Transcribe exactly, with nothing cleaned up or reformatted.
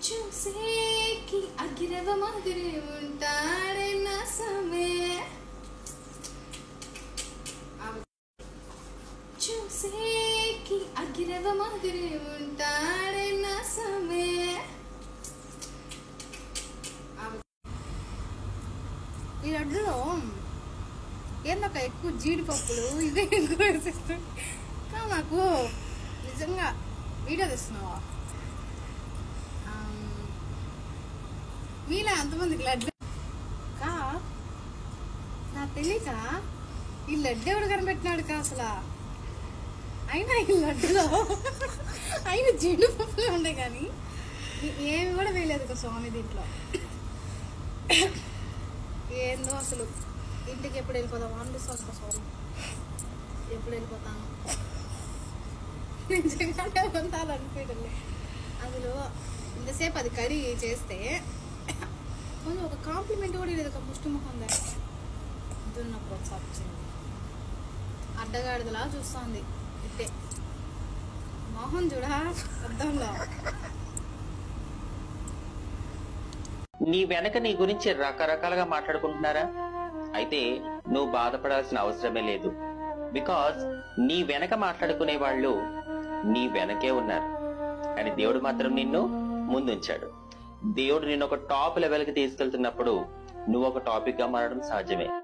చూసేకి అగిరవ మాదిరి ఉంటాడే నా సమే చూసేకి అగిరవ మాదిరి ఉంటాడే నా సమే ఈ లడ్డులో ఏందక ఎక్కువ జీడిపప్పులు ఇవే ఎక్కువ వేసేస్తాయి. నాకు నిజంగా వీడియో తెస్తున్నావా మీలా ఎంతమందికి లడ్డు కా నాకు తెలియక ఈ లడ్డు ఎవడు కనిపెట్టినాడు కా అసలు. అయినా ఈ లడ్డులో అయినా జీడిపప్పులే ఉండే కానీ ఏమి కూడా వేయలేదు కదా స్వామి దీంట్లో. ఏందో అసలు ఇంటికి ఎప్పుడు వెళ్ళిపోతాం అనిపిస్తుంది కదా స్వామి. ఎప్పుడు వెళ్ళిపోతాను నిజంగానే పొందాలనిపించలేదు అసలు. ఇంతసేపు అది కర్రీ చేస్తే కొంచెం ఒక కాంప్లిమెంట్ కూడా లేదు. ఒక ముష్టి ముఖం దున్నప్పుడు ఒకసారి వచ్చింది అడ్డగాడిదలా చూస్తుంది. ఇట్టే మొహం చూడ అర్థంలో. నీ వెనక నీ గురించి రకరకాలుగా మాట్లాడుకుంటున్నారా? అయితే నువ్వు బాధపడాల్సిన అవసరమే లేదు. బికాజ్ నీ వెనక మాట్లాడుకునే వాళ్ళు నీ వెనకే ఉన్నారు. కానీ దేవుడు మాత్రం నిన్ను ముందుంచాడు. దేవుడు నిన్ను ఒక టాప్ లెవెల్ కి తీసుకెళ్తున్నప్పుడు నువ్వు ఒక టాపిక్ గా మారడం సహజమే.